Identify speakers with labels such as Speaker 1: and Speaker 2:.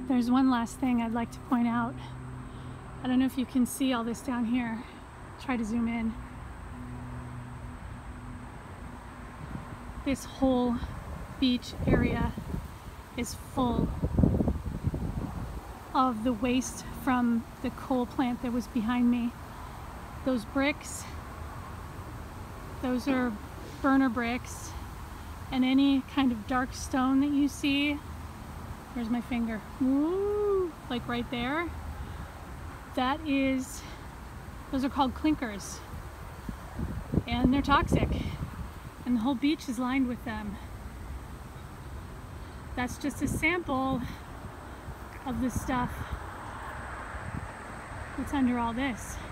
Speaker 1: There's one last thing I'd like to point out. I don't know if you can see all this down here. Try to zoom in. This whole beach area is full of the waste from the coal plant that was behind me. Those bricks, those are burner bricks, and any kind of dark stone that you see, where's my finger? Ooh, like right there. Those are called clinkers, and they're toxic, and the whole beach is lined with them. That's just a sample of the stuff that's under all this.